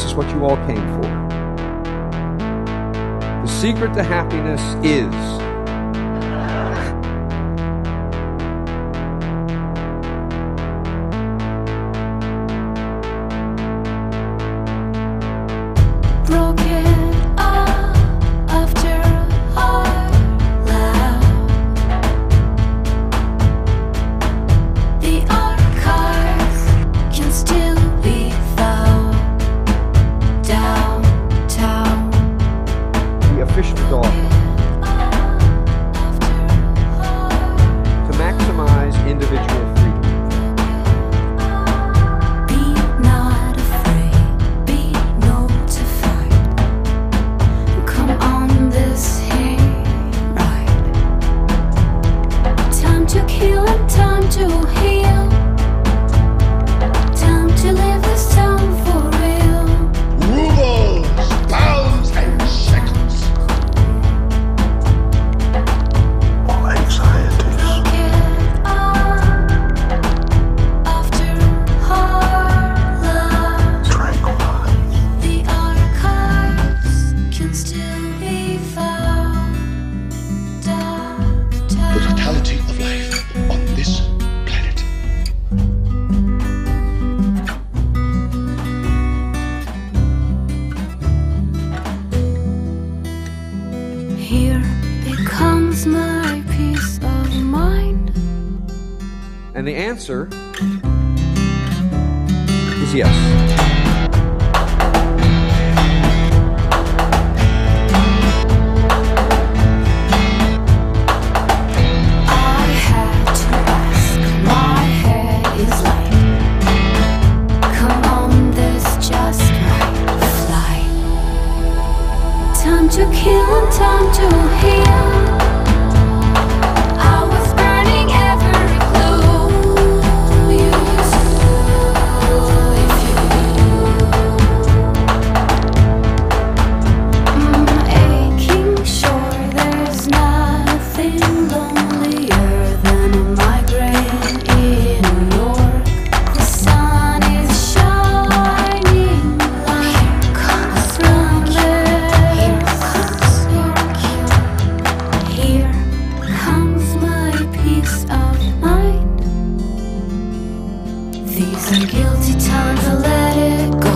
this is what you all came for. The secret to happiness is broken up after our laugh. The archives can still be found downtown. the official dogma to maximize individual freedom. Be not afraid, be notified. Come on this hayride. Time to kill and time to heal. Time to live this town for real. Rubles, pounds, and shekels. All anxieties. Broken up after hard love. Tranquilize. The archives can still be found downtown. The totality of life on this planet. Here becomes my peace of mind. And the answer is yes. I had to ask, my head is light. Come on, this just might fly. Time to kill and time to heal. I was burning every clue. You if you aching sure there's nothing lonelier than a migraine in New York. The sun is shining like from there. Here comes my peace of mind. These are guilty times, I let it go.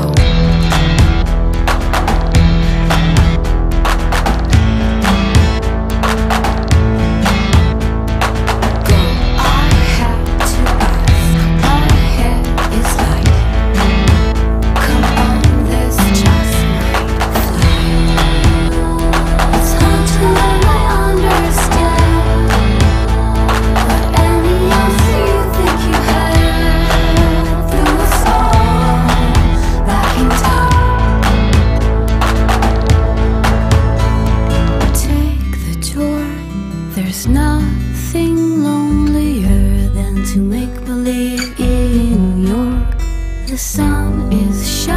I had to ask, my head is light. Come on, this just might fly. It's hard to learn, I understand. But any answer you think you had threw us all back in time. Take the tour. There's nothing lonelier than to make believe in New York. The sun is shining.